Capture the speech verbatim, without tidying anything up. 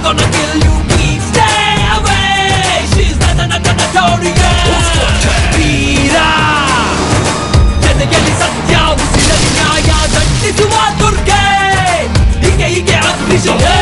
gonna kill you, please stay away. She's not a notorious Veera ಜೊತೆಯಲ್ಲಿ ಸತ್ಯ ಉಸಿರಲ್ಲಿ ನ್ಯಾಯ ದಂಡಿಸುವ ದುರ್ಗೆ ಹೀಗೆ ಹೀಗೆ ಅಗ್ನಿಶೋ